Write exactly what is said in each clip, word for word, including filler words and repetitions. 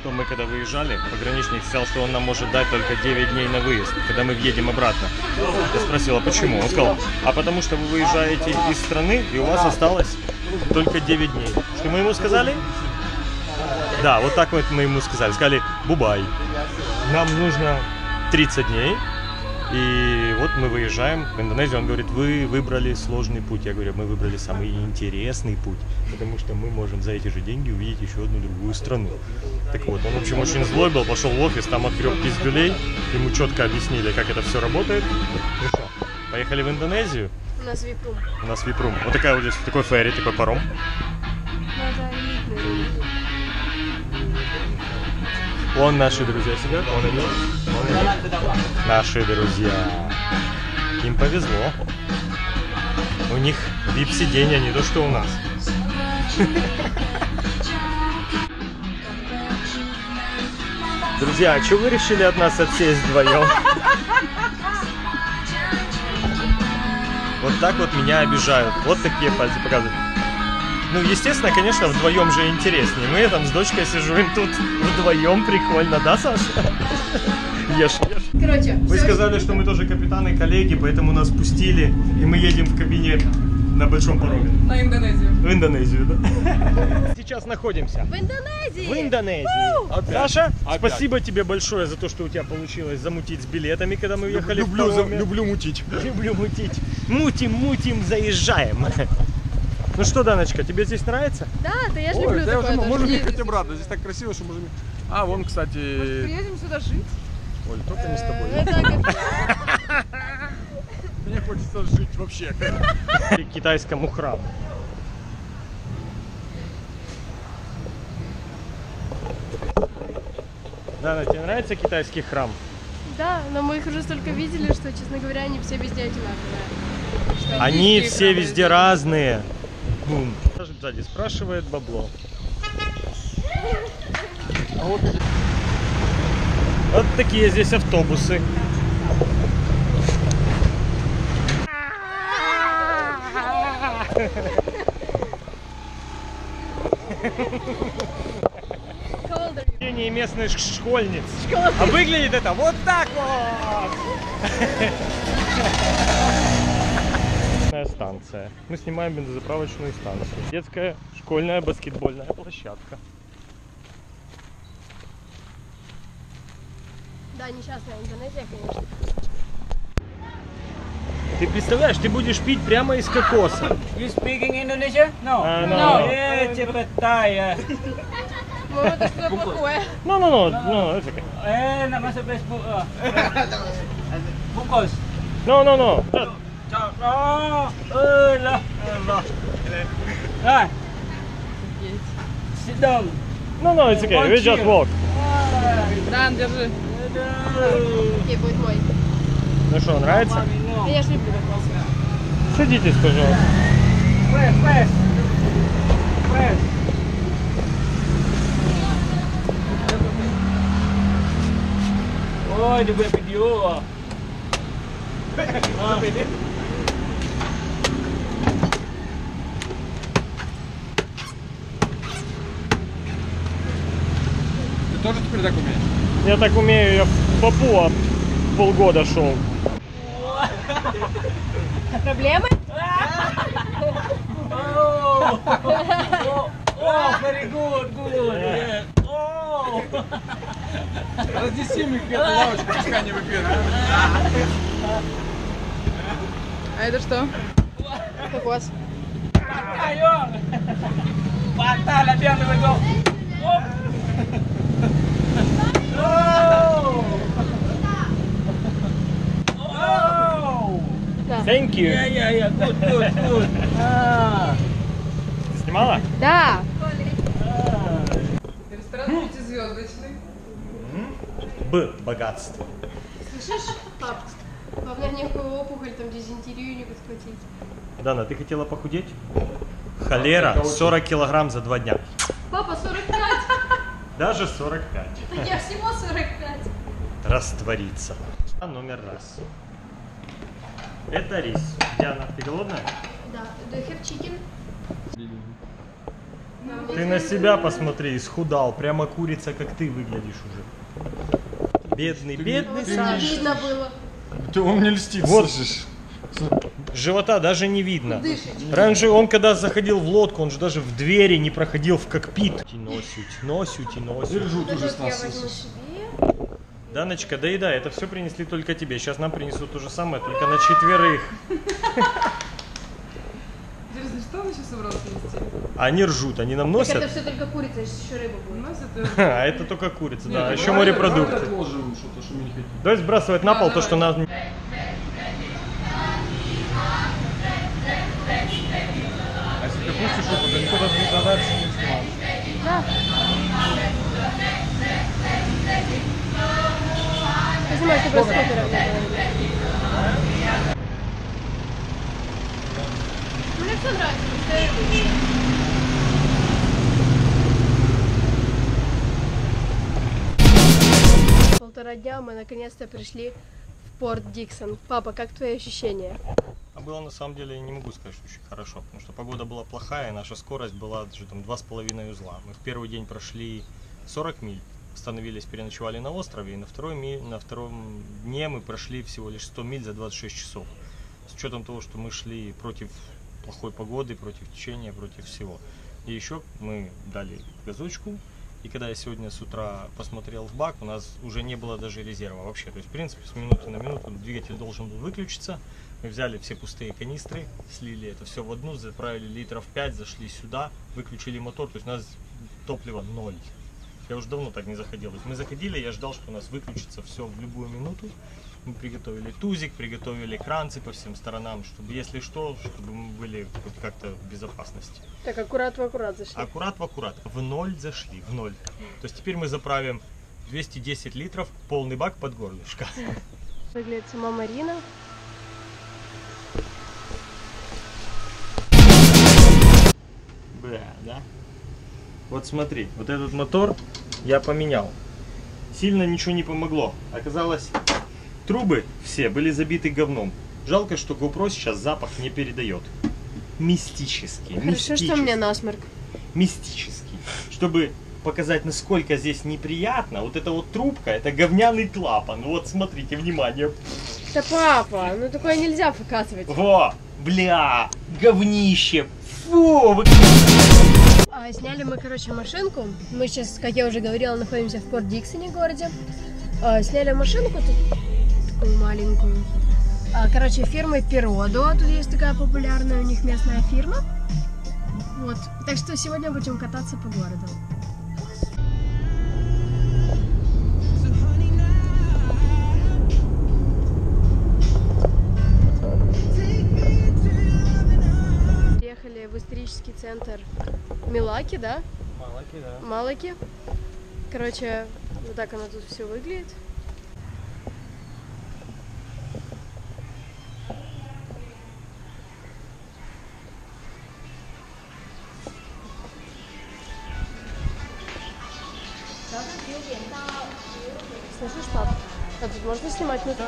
что мы когда выезжали, пограничник сказал, что он нам может дать только девять дней на выезд, когда мы въедем обратно. Я спросил, а почему? Он сказал, а потому что вы выезжаете из страны, и у вас осталось только девять дней. Что мы ему сказали? Да, вот так вот мы ему сказали. Сказали, бубай, нам нужно тридцать дней. И вот мы выезжаем в Индонезию, он говорит, вы выбрали сложный путь. Я говорю, мы выбрали самый интересный путь, потому что мы можем за эти же деньги увидеть еще одну другую страну. Так вот, он, в общем, очень злой был, пошел в офис, там открыл пиздюлей, ему четко объяснили, как это все работает. Ну что, поехали в Индонезию? У нас випрум. У нас випрум. Вот такая вот здесь, такой ферри, такой паром. Вон наши друзья сидят, вон они. Наши друзья. Им повезло. У них вип-сиденье, не то что у нас. Друзья, а что вы решили от нас отсесть вдвоем? Вот так вот меня обижают. Вот такие пальцы показывают. Ну, естественно, конечно, вдвоем же интереснее. Мы там с дочкой сижу, им тут вдвоем прикольно, да, Саша? Ешь, ешь. Короче, вы сказали, что мы тоже капитаны, коллеги, поэтому нас пустили, и мы едем в кабине на большом пароме. На Индонезию. В Индонезию, да? Сейчас находимся. В Индонезии! В Индонезии. Опять. Саша, опять. Спасибо тебе большое за то, что у тебя получилось замутить с билетами, когда мы ехали люблю, в пароме. За, люблю мутить. Люблю мутить. Мутим, мутим, заезжаем. Ну что, Даночка, тебе здесь нравится? Да, да я же Ой, люблю да такое. уже, можем ездить. ехать обратно, здесь так красиво, что можем... А, вон, кстати... Может, приедем сюда жить? Оль, только не с тобой. Это как- Мне хочется жить вообще. К китайскому храму. Дана, тебе нравится китайский храм? Да, но мы их уже столько видели, что, честно говоря, они все везде одинаковые. Что Они Китайские все храмы везде здесь. разные. Бум. Сзади спрашивает бабло. Вот такие здесь автобусы. Не местных школьниц. А выглядит это вот так вот. Станция. Мы снимаем бензозаправочную станцию. Детская школьная баскетбольная площадка. Да, несчастная Индонезия, конечно. Ты представляешь, ты будешь пить прямо из кокоса. You speaking Indonesia? No. Uh, no. No. Yeah, cepetai. Ну, это что-то плохое. No, no, no, no, it's okay. Eh, nak masuk Facebook ah. Bungkus. No, no, no. Just... Oh, eh lah. Allah. Hai. Sit down. No, no, it's okay. We just walk. Да, держи. Окей, будет мой. Ну что, нравится? Я же люблю кокос. Садитесь, пожалуйста. Press, press. Press. Oh, dia buat video ah. Ah. Ты тоже теперь так умеешь? Я так умею, я в Папуа полгода шел. Проблемы? Oh. Oh. Oh, very good, good. Yeah. Oh. Разнеси мне эту лавочку, пускай не выпьет. А это что? Кокос. Ayo. Patah lah dia tu betul. Oh. Oh. Да. Thank you. Yeah, yeah, yeah. Good, good, good. Ah. Ты снимала? Да. Ресторан пятизвездочный. Б. Богатство. Слышишь, пап? Главное, некую опухоль, там дизентерию не подхватить. Дана, ты хотела похудеть? Холера, сорок килограмм за два дня. Папа, сорок пять. Даже сорок пять. Так я всего сорок пять. Раствориться. А номер раз. Это рис. Диана, ты голодная? Да. Do you have chicken? Ты на себя посмотри, исхудал. Прямо курица, как ты выглядишь уже. Бедный, бедный Саша. Видно было. Ты он мне льстит, Вот. слышишь? Живота даже не видно. Раньше он, когда заходил в лодку, он же даже в двери не проходил в кокпит. Носють, носють, носють. Жут уже с Вот я нас. возьму себе. Даночка, доедай, это все принесли только тебе. Сейчас нам принесут то же самое, только на четверых. Интересно, что он еще собрался нести? Они ржут, они нам Так носят. это все только курица, еще рыба будет. Носит А это только курица, да. Нет, Еще давай- давай морепродукты. отложим что-то, что мы не хотим. Давай сбрасывать на пол то, что нам... А если ты пустишь опыт, то никто даже не задает, что не снимаешь. Да. Понимаешь, ты просто супер Мне все нравится. Полтора дня мы наконец-то пришли в порт Диксон. Папа, как твои ощущения? А было на самом деле, не могу сказать, что очень хорошо, потому что погода была плохая, и наша скорость была даже там два с половиной узла. Мы в первый день прошли сорок миль, остановились, переночевали на острове, и на, второй ми... на втором дне мы прошли всего лишь сто миль за двадцать шесть часов. С учетом того, что мы шли против плохой погоды, против течения, против всего. И еще мы дали газочку, и когда я сегодня с утра посмотрел в бак, у нас уже не было даже резерва вообще. То есть, в принципе, с минуты на минуту двигатель должен был выключиться. Мы взяли все пустые канистры, слили это все в одну, заправили литров пять, зашли сюда, выключили мотор. То есть у нас топлива ноль. Я уже давно так не заходил. То есть мы заходили, я ждал, что у нас выключится все в любую минуту. Мы приготовили тузик, приготовили кранцы по всем сторонам, чтобы, если что, чтобы мы были хоть как-то в безопасности. Так, аккурат в аккурат зашли. Аккурат в аккурат. В ноль зашли, в ноль. То есть теперь мы заправим двести десять литров, полный бак под горлышко. Выглядит сама Марина. Бля, да? Вот смотри, вот этот мотор я поменял. Сильно ничего не помогло. Оказалось, трубы все были забиты говном. Жалко, что GoPro сейчас запах не передает. Мистический. Хорошо, мистический, что у меня насморк. Мистический. Чтобы показать, насколько здесь неприятно, вот эта вот трубка, это говняный клапан. Вот смотрите, внимание. Да папа, ну такое нельзя показывать. Во, бля, говнище. Фу, вы... А, сняли мы, короче, машинку. Мы сейчас, как я уже говорила, находимся в Порт Диксоне городе. А, сняли машинку тут, такую маленькую. А, короче, фирмы Перодо. Тут есть такая популярная у них местная фирма. Вот. Так что сегодня будем кататься по городу. Приехали в исторический центр Милаки, да? Малаки, да. Малаки. Короче, вот так оно тут все выглядит. Слышишь, пап? А тут можно снимать внутри?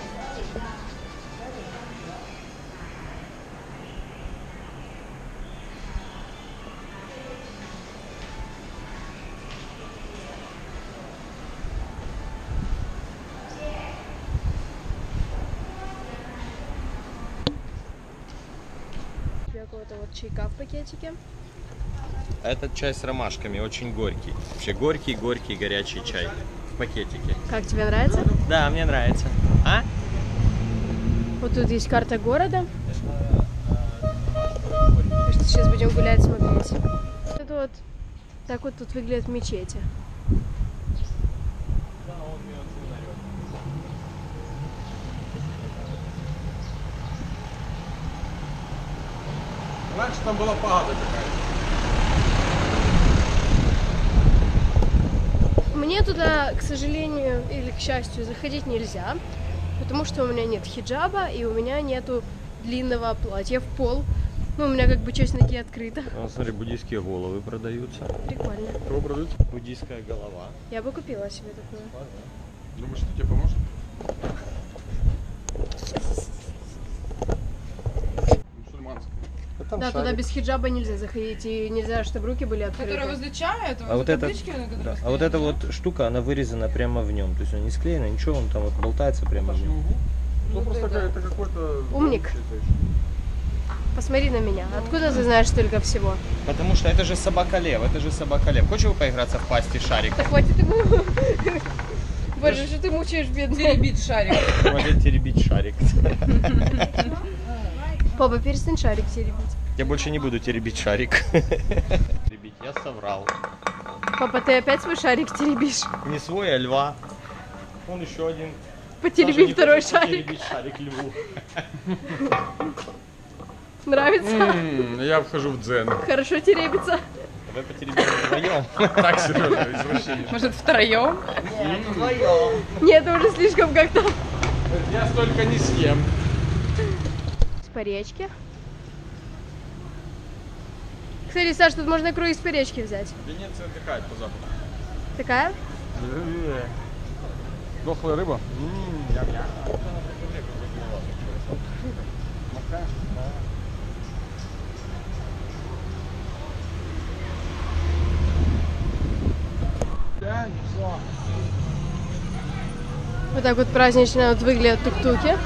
Какого-то вот чайка в пакетике. Этот чай с ромашками очень горький. Вообще горький, горький, горячий чай в пакетике. Как тебе нравится? Да, мне нравится. А? Вот тут есть карта города. Так что сейчас будем гулять, смотреть. Это вот так вот тут выглядят мечети. Раньше там была пагода какая-то. Мне туда, к сожалению или к счастью, заходить нельзя, потому что у меня нет хиджаба и у меня нету длинного платья в пол. Ну, у меня как бы часть ноги открыта. А, смотри, буддийские головы продаются. Прикольно. Кого продают? Буддийская голова. Я бы купила себе такую. Думаешь, что тебе поможет? Мусульманская. там Да, туда шарик. без хиджаба нельзя заходить, и нельзя, чтобы руки были Которая открыты. возле чая, это А вот возле это, таблички, на которой да, а стоит, вот эта да? вот штука, она вырезана прямо в нем. То есть он не склеена, ничего, он там вот болтается прямо в нем. Ну просто это, это какой-то... Умник. Посмотри на меня. Откуда ты знаешь столько всего? Потому что это же собака Лев, это же собака Лев. Хочешь вы поиграться в пасти шарик? Да хватит ему. Боже, что ты мучаешь, бедный? Теребит шарик. Хватит теребить шарик. Папа, перестань шарик теребить. Я больше не буду теребить шарик. Теребить, я соврал. Папа, ты опять свой шарик теребишь? Не свой, а льва. Он еще один. Потереби второй шарик. Теребить шарик льву. Нравится? Я вхожу в дзен. Хорошо теребится. Давай потеребим вдвоем. Так, Сережа, извращение. Может, втроем? Нет, это уже слишком как-то. Я столько не съем. С поречки. Кстати, Саш, тут можно икру из поречки взять. Венеция отдыхает по западу. Такая? Дохлая рыба? Вот так вот празднично вот выглядят тук-туки.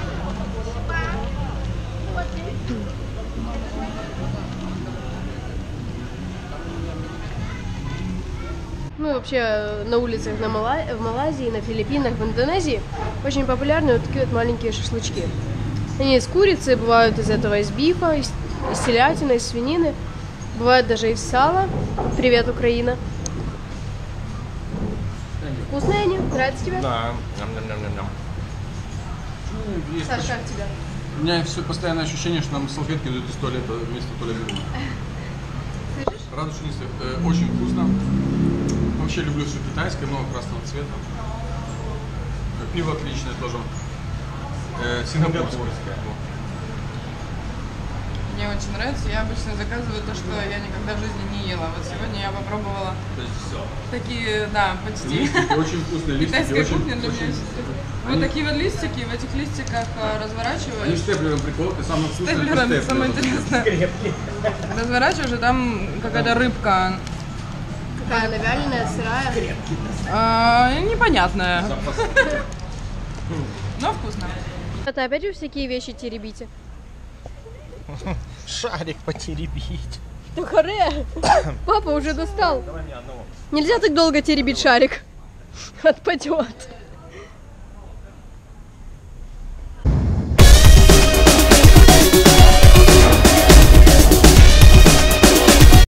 Ну и вообще на улицах на Мала... в Малайзии, на Филиппинах, в Индонезии очень популярны вот такие вот маленькие шашлычки. Они из курицы, бывают из этого из бифа, из, из телятины, из свинины. Бывают даже из сала. Привет, Украина. Вкусные они? Нравятся тебе? Да. Ням-ням-ням-ням. Саш, как тебе? У меня все постоянное ощущение, что нам салфетки дают из туалета вместо туалета. Слышишь? Радужный свет. Э, очень вкусно. Вообще люблю все китайское, много красного цвета. Э, Пиво отличное тоже. Э, сингапурское. Мне очень нравится. Я обычно заказываю то, что я никогда в жизни не ела. Вот сегодня я попробовала То есть все. такие, да, почти. Листики очень вкусные, листики Китайская очень, кухня для меня очень... сейчас. Вот Они- такие вот листики, в этих листиках а, Они разворачиваешь. степлером приколоты, самое вкусное это Степлером, степлером. самое интересное. Разворачиваешь, и там какая-то рыбка. Какая она вяленая, сырая. а, непонятная. Но вкусно. Это опять вы всякие вещи теребите? Шарик потеребить. Да харе! Папа уже достал. Давай мне одного. Нельзя так долго теребить шарик. Отпадет.